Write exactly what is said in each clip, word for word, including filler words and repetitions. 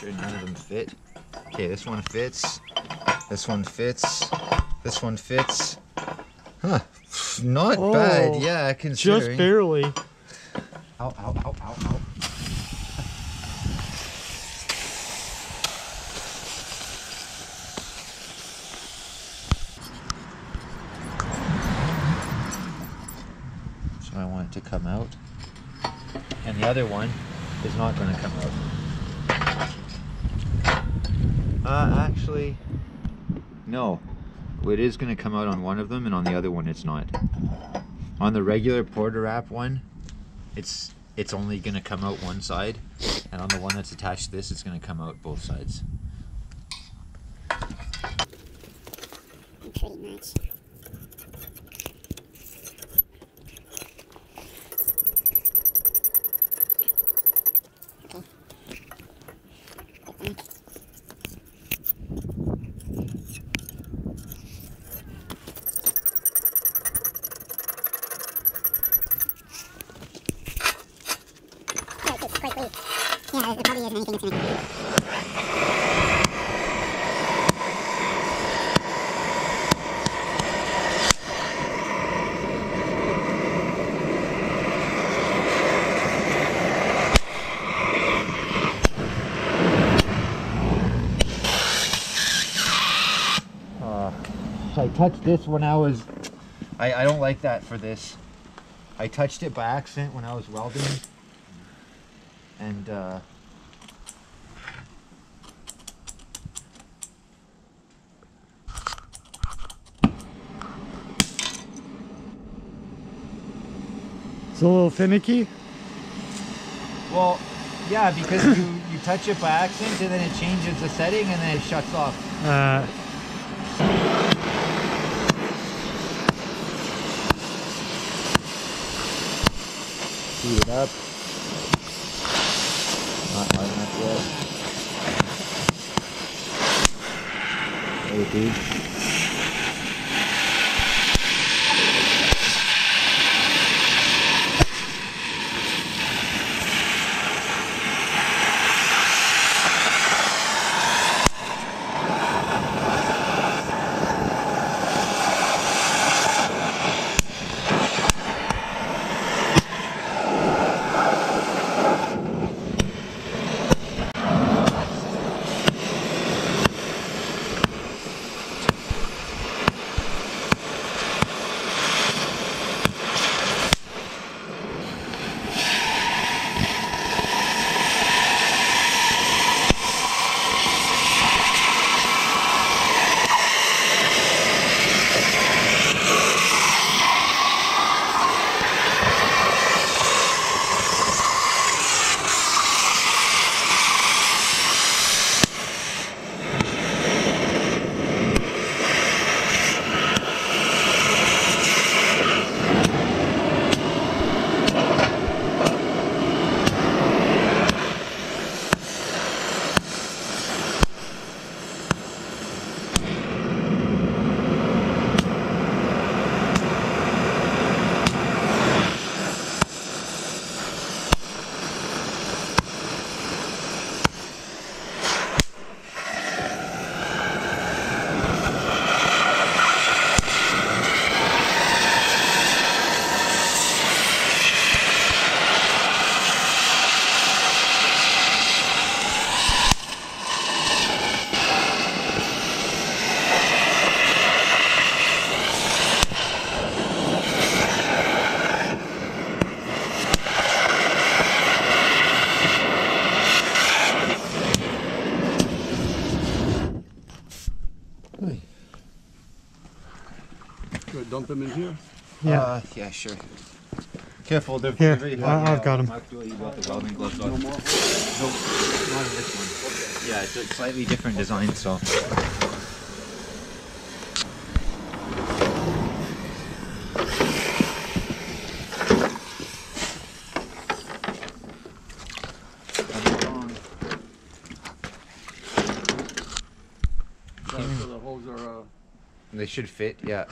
sure none of them fit. Okay, this one fits. This one fits. This one fits. Huh. Not oh, bad, yeah, considering. Just barely. Ow, ow, ow, ow, ow. So I want it to come out. And the other one is not going to come out. Uh, actually, no. It is going to come out on one of them, and on the other one it's not. On the regular Portawrap one, it's it's only going to come out one side, and on the one that's attached to this, it's going to come out both sides. Pretty much. Yeah, there probably isn't anything that's gonna... Uh, I touched this when I was... I, I don't like that for this. I touched it by accident when I was welding. And uh, It's a little finicky. well, yeah, because you, you touch it by accident and then it changes the setting and then it shuts off. Uh, Heat it up. Not hard enough yet. Maybe. Should I dump them in here? yeah. Uh, yeah, sure. Careful, they're Here, very I- hot. I've got 'em. You got the welding gloves on. No more? No, not in this one. Yeah, it's a slightly different design, so. So the holes are... Uh, They should fit, yeah.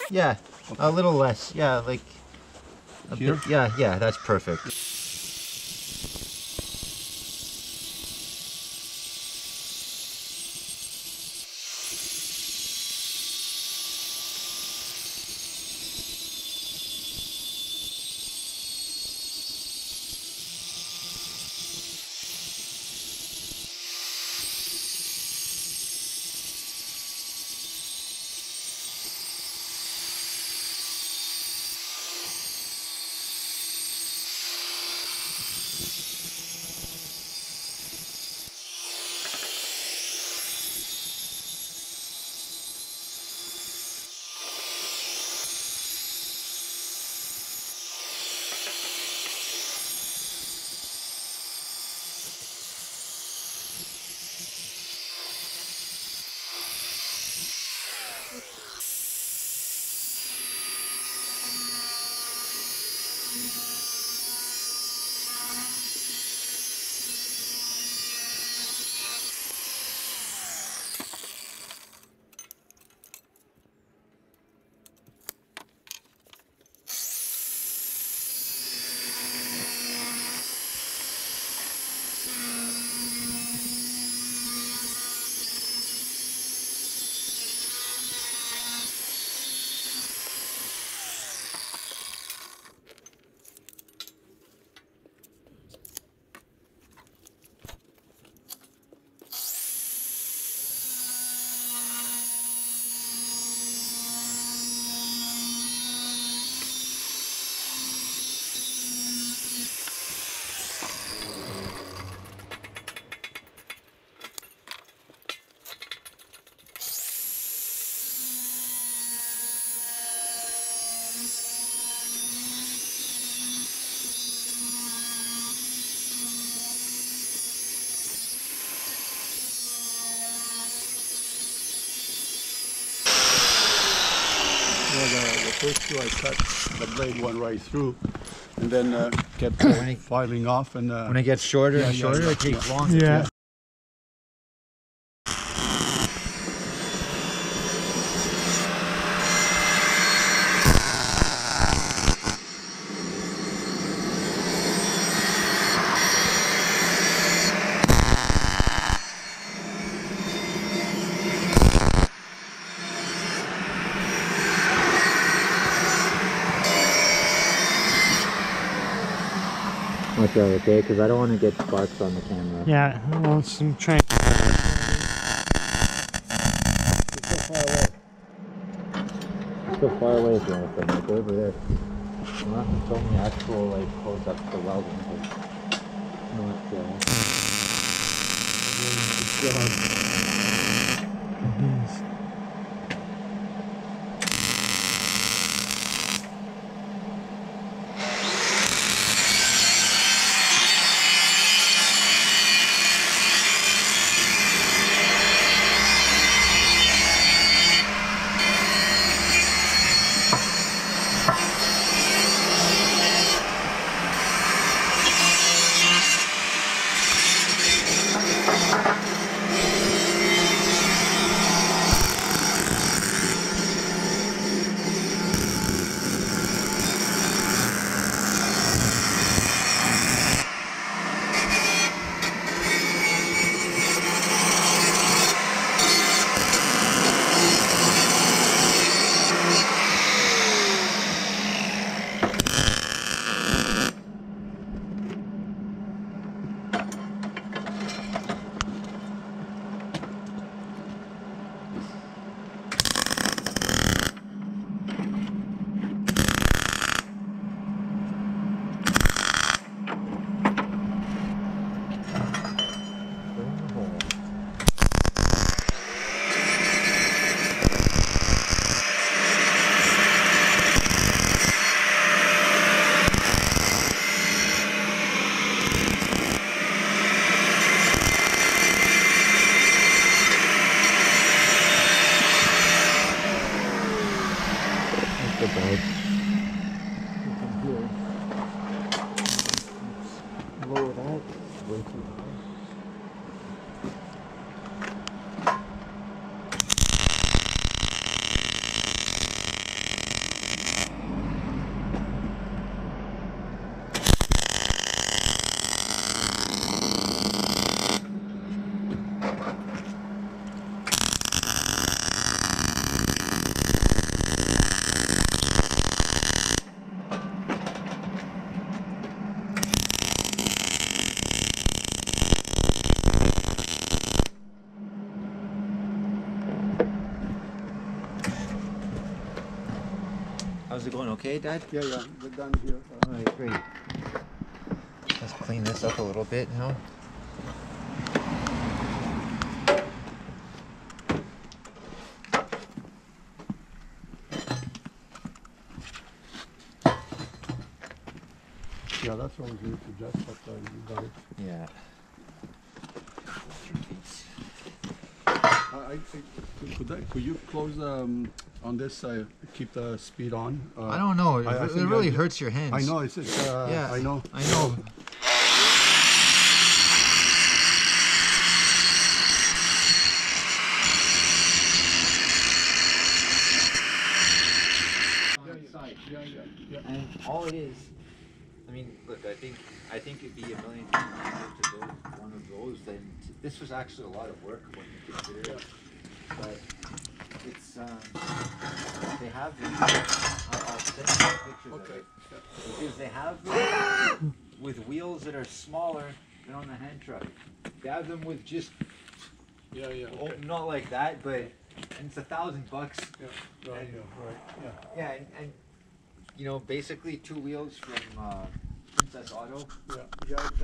Yeah, a little less. Yeah, like a Here? bit. Yeah, yeah, that's perfect. Well, the, the first two I cut, the blade went right through, and then uh, kept uh, When it- filing off. And uh, When it gets shorter Yeah, and yeah, shorter, yeah, it takes yeah. longer. Yeah. Watch out, okay? Because I don't want to get sparks on the camera. Yeah, I want some train. So far away from it, like over there. You'll have to show me actual like close-ups to welding. Cause not, uh, Lower that. Way too high. How's it going? Okay, Dad? Yeah, yeah, we're done here. All right, great. Let's clean this up a little bit now. Yeah, that's what we need to adjust, but uh, you got it. Yeah. I, I think, could, I, could you close um, on this, uh, keep the speed on? Uh, I don't know. It, I- I it think really I- hurts your hands. I know, it's, it's uh, Yeah, I know. I know. Yeah, yeah, yeah. And all it is, I mean, look, I think I think it'd be a million times easier to build one of those than to, this was actually a lot of work when you consider it. But it's um, they have these. I'll, I'll send you pictures of Okay. it because they have them with wheels that are smaller than on the hand truck. They have them with just Yeah, yeah, oh, okay. not like that, but and it's a thousand bucks. Yeah, right, And- yeah, right, yeah. Yeah, and, and you know, basically two wheels from uh, Princess Auto. Yeah, yeah,